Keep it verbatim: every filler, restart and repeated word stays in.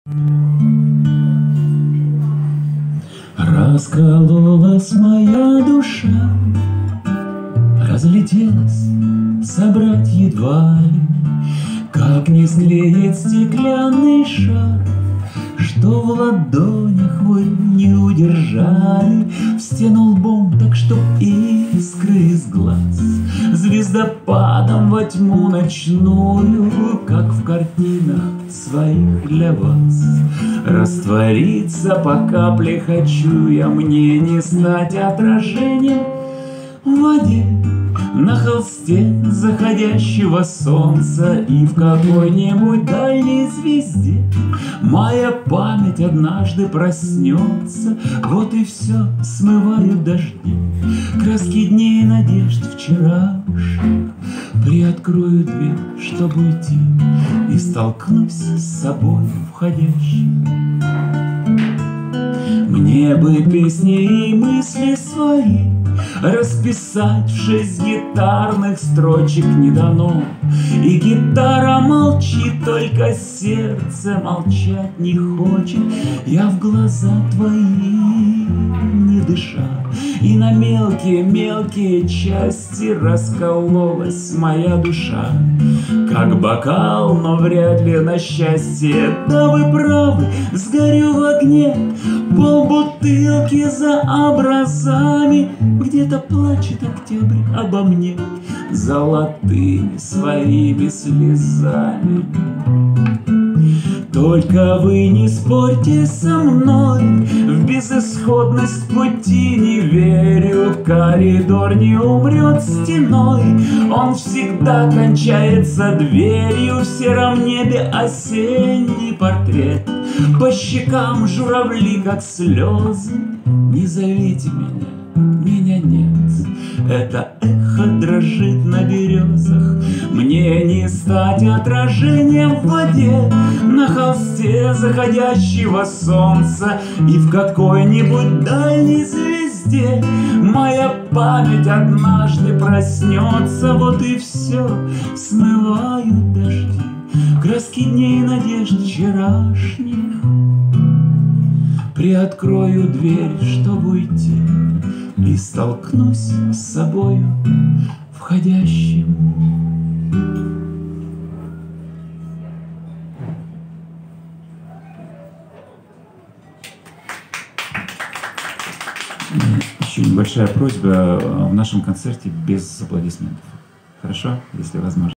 Раскололась моя душа, разлетелась, собрать едва ли, как не склеит стеклянный шар, что в ладонях вы не удержали, в стену лбом, так что искры из глаз, звездопадом во тьму ночную, как в картинах своих для вас. Раствориться по капле хочу я, мне не стать отражением в воде, на холсте заходящего солнца и в какой-нибудь дальней звезде. Моя память однажды проснется, вот и все, смывают дожди, краски дней и надежд вчерашних. Приоткрою дверь, чтоб уйти, и столкнусь с собой входящим. Мне бы песни и мысли свои расписать в шесть гитарных строчек не дано. И гитара молчит, только сердце молчать не хочет. Я в глаза твои не дыша, и на мелкие-мелкие части раскололась моя душа. Как бокал, но вряд ли на счастье. Да вы правы, сгорю в огне, полбутылки за образами. Где-то плачет октябрь обо мне золотыми своими слезами. Только вы не спорьте со мной, в безысходность пути не верю. Коридор не умрет стеной, он всегда кончается дверью. В сером небе осенний портрет, по щекам журавли, как слезы. Не зовите меня, меня нет, это эхо дрожит на березах. Мне не стать отражением в воде, на холсте заходящего солнца и в какой-нибудь дальней звезде. Моя память однажды проснется, вот и все, смывают дожди, краски дней и надежд вчерашних. Приоткрою дверь, чтоб уйти, и столкнусь с собою входящим. Еще небольшая просьба в нашем концерте без аплодисментов. Хорошо, если возможно.